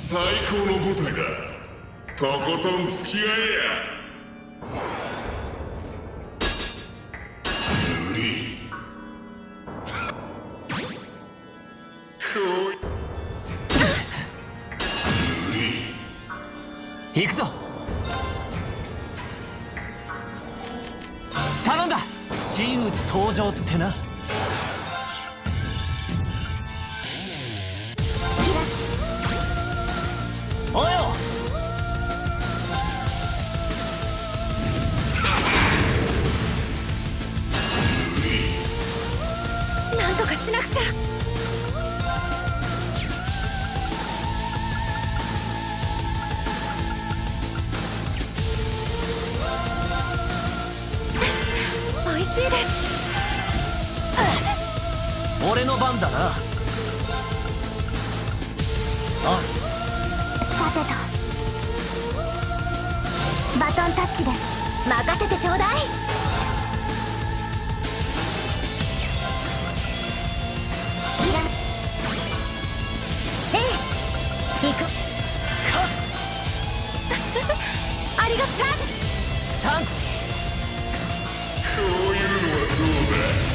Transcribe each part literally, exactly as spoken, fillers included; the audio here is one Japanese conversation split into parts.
最高の舞台だ。とことん付き合えや。無理。こう行くぞ。頼んだ。真打ち登場ってな。およ。 なんとかしなくちゃ。美味しいです。 俺の番だな。あ、 さてと、バトンタッチです。任せてちょうだい。ええ、行く。ありがとう。チャージ。 サンクス。 こういうのはどうだ。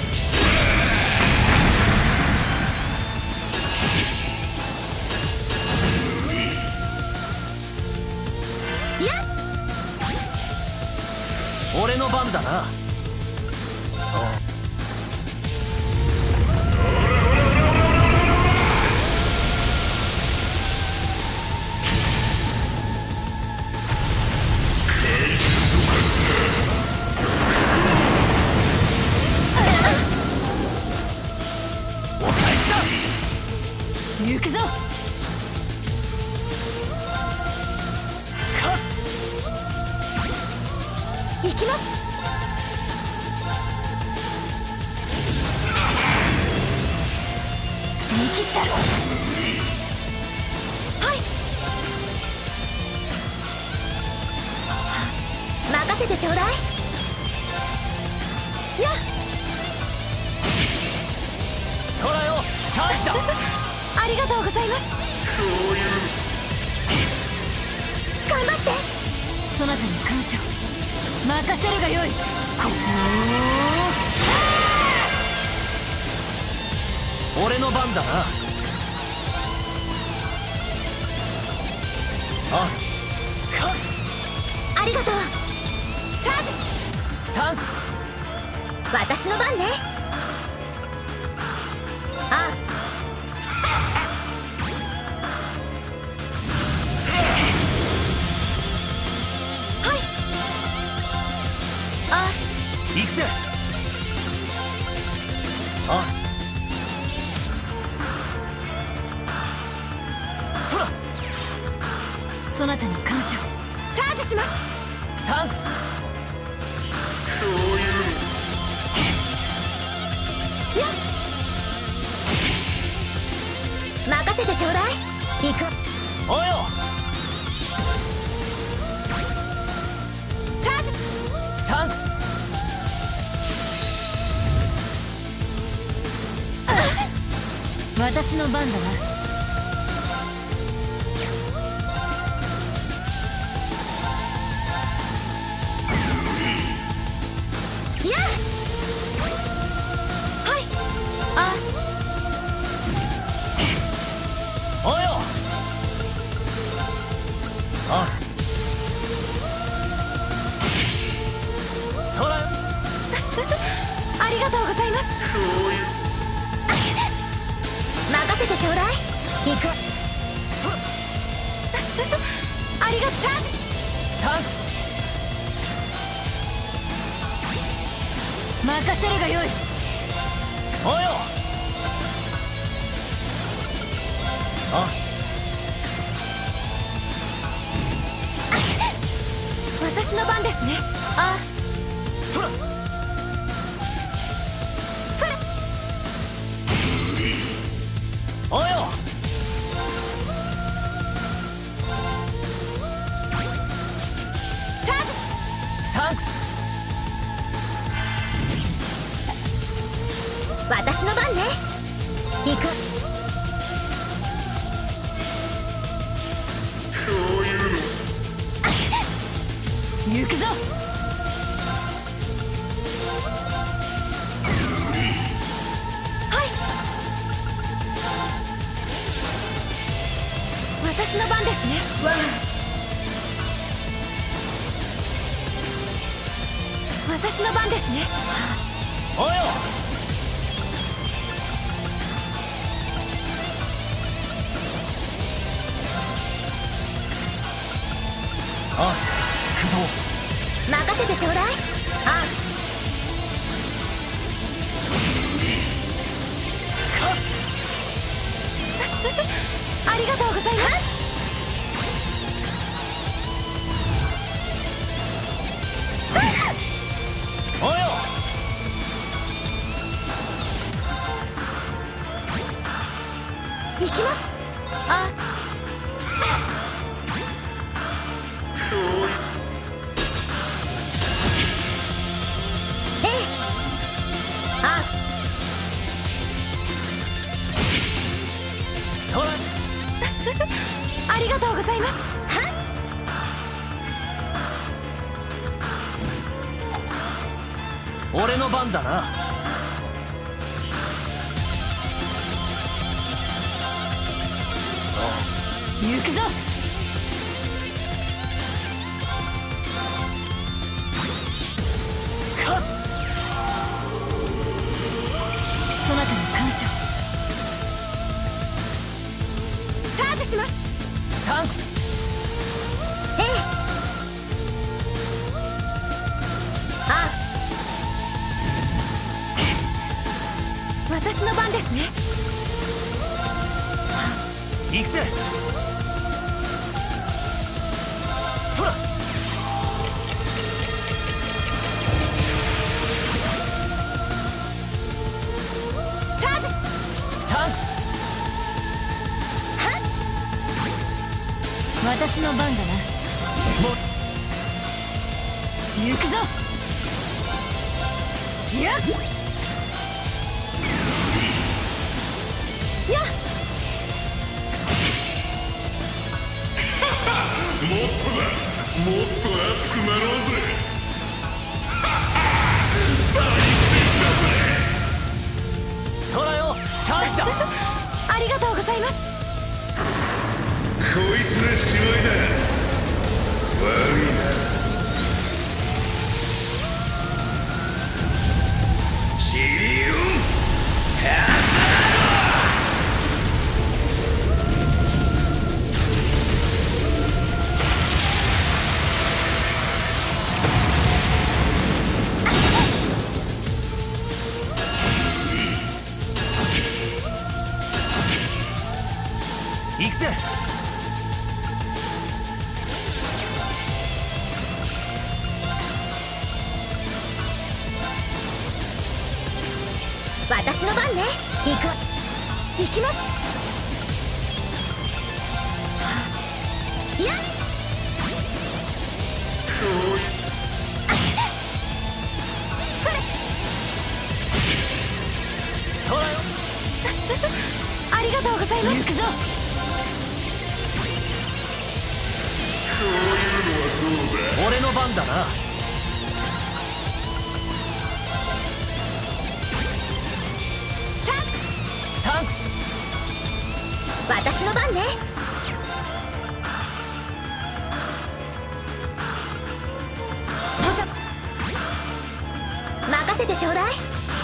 俺の番だな。お返しだ。 行くぞ。行きます。見切った。はい。任せてちょうだい。やっ。 空よ、チャージだ。 ありがとうございます。 こういう頑張って。そなたに感謝。任せるがよい。こ俺の番だな。あ、かありがとう。チャージ。 サンクス。 私の番ね。あはいあ行くぜ。あ、そら。 そなたに感謝。チャージします。 サンクス。 こういうやっ。任せてちょうだい。行く。 およ。 チャージ。 サンクス。 私の番だな。やっ。はい。あおよ。あ、空。 ありがとうございます。 こういう任せてちょうだい。行く。 そありがとう。チャージ。 サンクス。 任せるがよい。 およ。あ、 私の番ですね。あそら。 それ。 およ。 チャージ。 サンクス。 私の番ね。行く。 行くぞ。はい、私の番ですね。わ私の番ですね。 およ。あ、駆動。 任せてちょうだい。あありがとうございます。 およ。 行きます。あええ。あそら。 ありがとうございます。は俺の番だな。 行くぞ。 かっ。 そなたに感謝。チャージします。 サンクス。 ええ。あ私の番ですね。 行くぜ。そら。 チャージ。 サンクス。 私の番だな。 も行くぞ。いやっやっもっとだ、もっと熱くなろうぜ。 そらよ。チャージだ。 ありがとうございます。 こいつでしまいだ。悪いな。シリオンハ行くぜ。 私の番ね。行く。行きます。いやそれ。 そらよ。 ありがとうございます。行くぞ。 こういうのはどうだ。 俺の番だな。サンクス。 私の番ね。任せてちょうだい。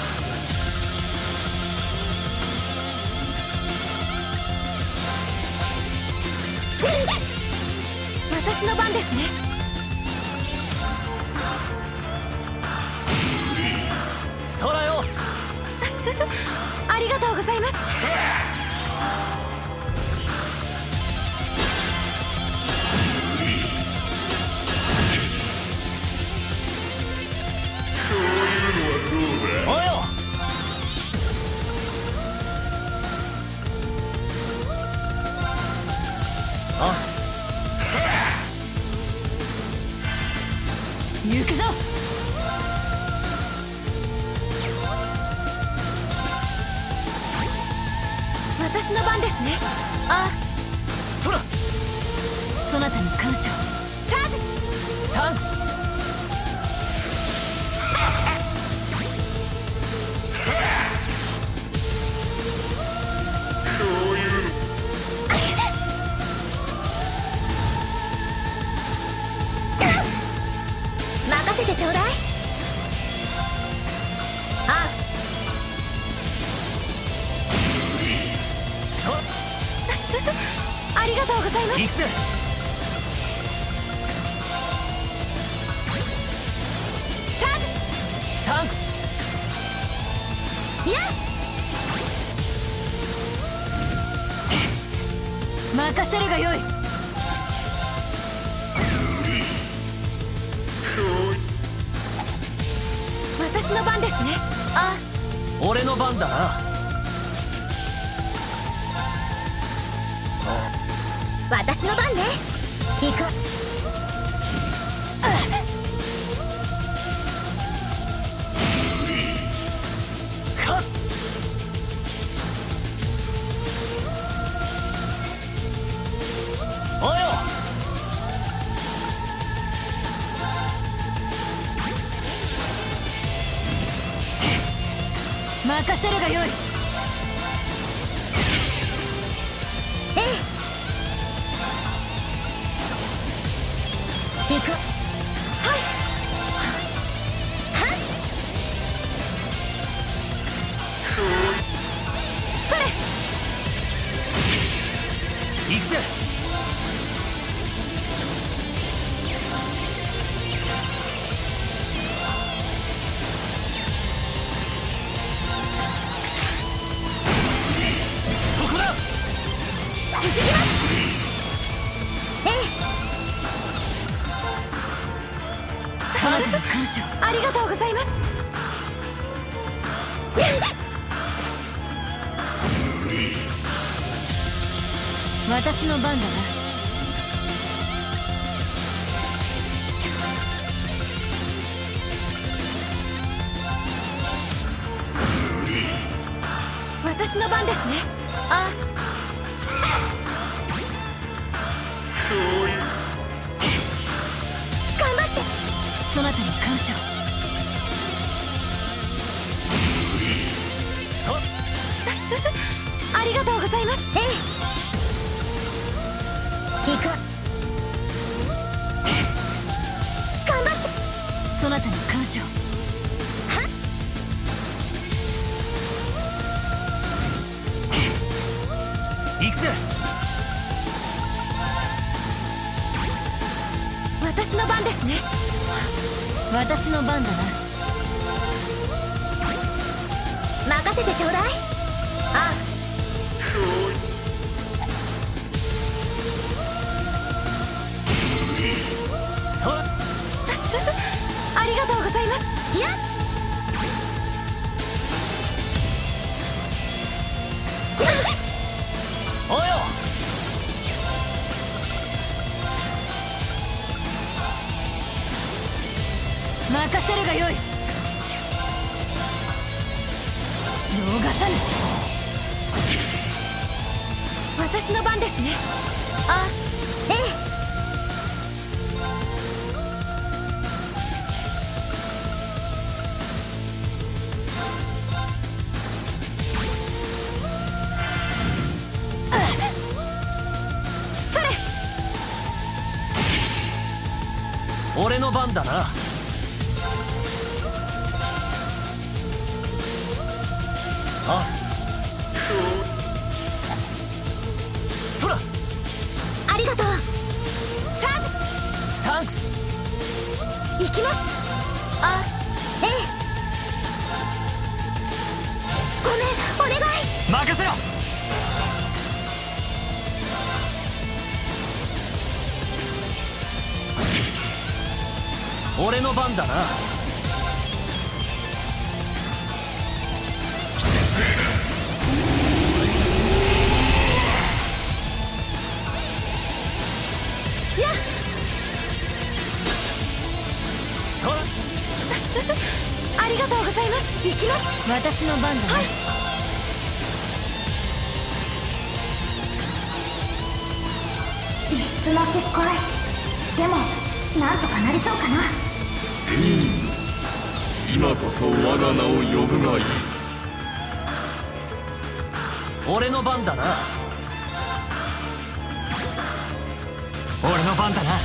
私の番ですね。 そらよ。 ありがとうございます。 およ。あ。 行くぞ。私の番ですね。あそら。 そなたに感謝。チャージ。 サンクス。 ありがとうございます。 行くぜ。 チャージ。 サンクス。 いや任せるがよい。私の番ですね。あ、 俺の番だな。 私の番ね。行く。 はっ。およ。 任せるがよい。ええ。行く。はいはい。それ。 行くぜ。そこだ。 急ぎます。ええ。そなたに感謝。ありがとうございます。私の番だな。私の番ですね。あ、頑張って。そなたに感謝。 そありがとうございます。ええ。行く。頑張って。そなたに感謝。はっ。 行くぜ。 私の番ですね。私の番だな。任せてちょうだい。あ、 そありがとうございます。いやおよ。 任せるがよい。逃さぬ。私の番ですね。あ、ええ。それ。 俺の番だな。あ、そら。 ありがとう。チャージ。 サンクス。 行きます。あ、ええ。ごめん、お願い。 任せろ。俺の番だな。 やっそら。 ありがとうございます。行きます。私の番だね。はい。異質な結界。でもなんとかなりそうかな。 今こそ我が名を呼ぶがいい。 俺の番だな。俺の番だな。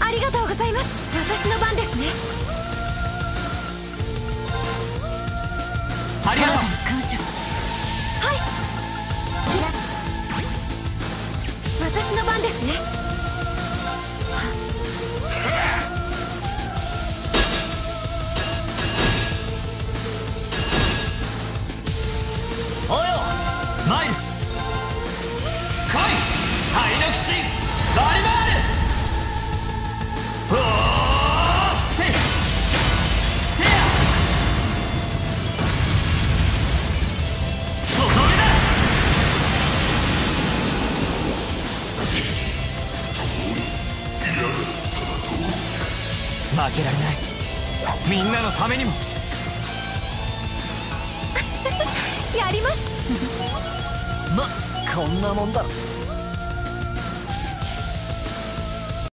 ありがとうございます。私の番ですね。 ありがとう。 感謝。はい。私の番ですね。 およマイル来い灰の騎士バリバールおーせいせやとどめだ負けられないみんなのためにもやりましま、こんなもんだろ。